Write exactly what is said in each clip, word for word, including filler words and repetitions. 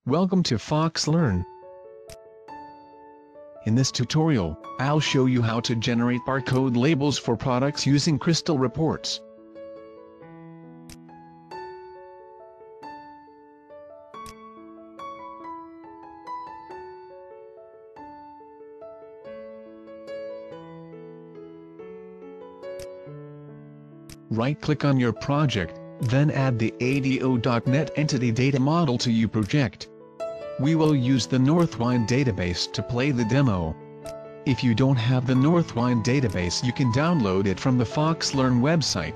Welcome to FoxLearn. In this tutorial, I'll show you how to generate barcode labels for products using crystal reports. Right-click on your project, then add the A D O dot net Entity Data Model to your project. We will use the Northwind database to play the demo. If you don't have the Northwind database, you can download it from the FoxLearn website.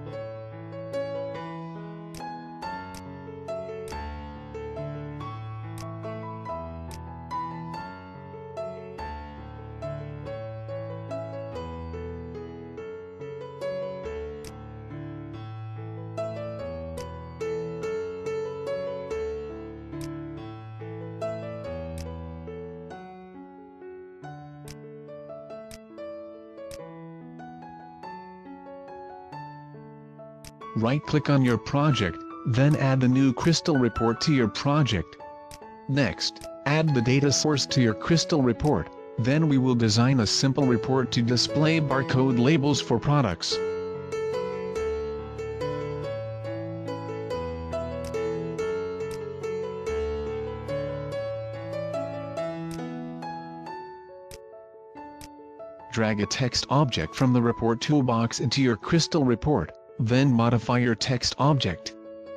Right-click on your project, then add the new crystal report to your project. Next, add the data source to your crystal report, then we will design a simple report to display barcode labels for products. Drag a text object from the report toolbox into your crystal report. Then modify your text object.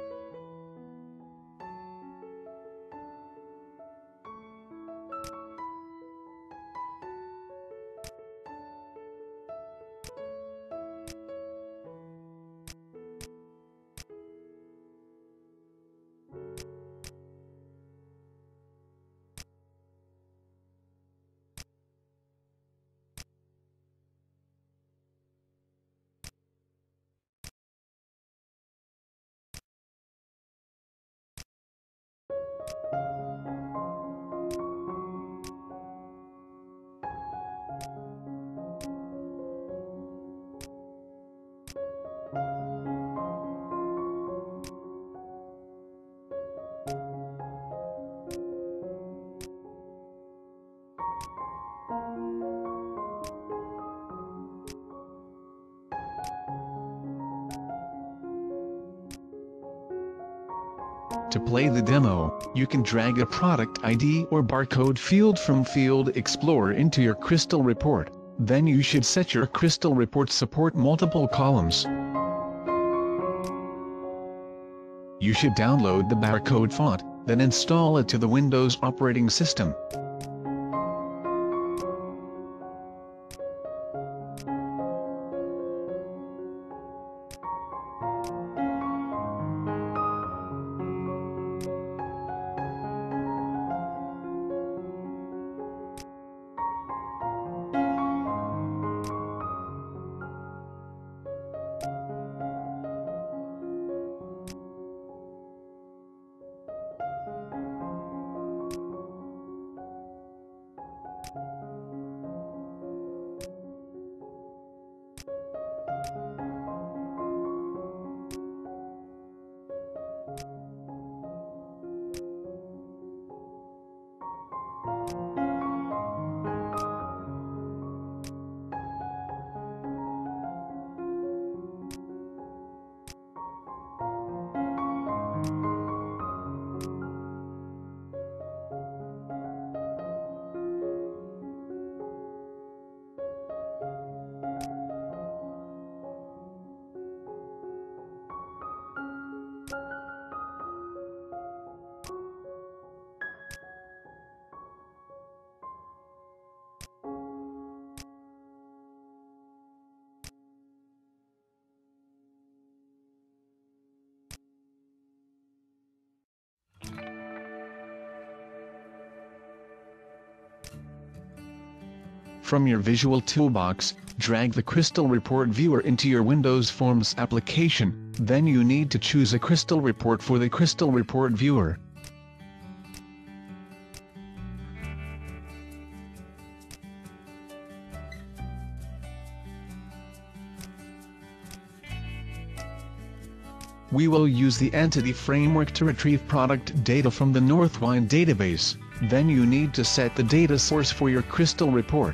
To play the demo, you can drag a product I D or barcode field from Field Explorer into your crystal report. Then you should set your crystal report support multiple columns. You should download the barcode font, then install it to the Windows operating system. From your Visual Toolbox, drag the Crystal Report Viewer into your Windows Forms application, then you need to choose a crystal report for the Crystal Report Viewer. We will use the entity framework to retrieve product data from the Northwind database. Then you need to set the data source for your crystal report.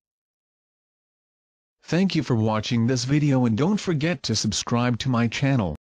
Thank you for watching this video and don't forget to subscribe to my channel.